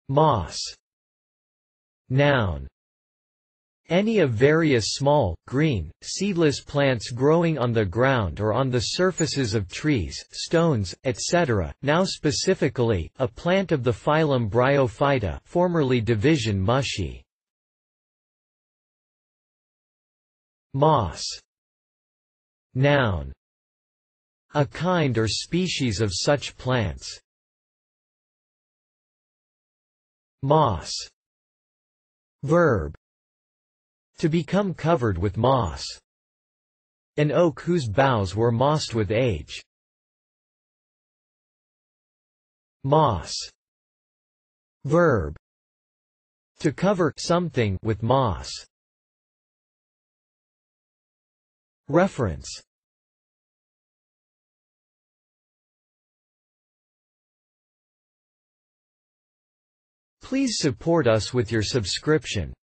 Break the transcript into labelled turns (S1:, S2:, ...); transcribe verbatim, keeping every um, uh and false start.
S1: Moss. Noun. Any of various small, green, seedless plants growing on the ground or on the surfaces of trees, stones, et cetera. Now specifically, a plant of the phylum Bryophyta, formerly division Musci. Moss. Noun. A kind or species of such plants. Moss. Verb. To become covered with moss. An oak whose boughs were mossed with age. Moss. Verb. To cover something with moss. Reference. Please support us with your subscription.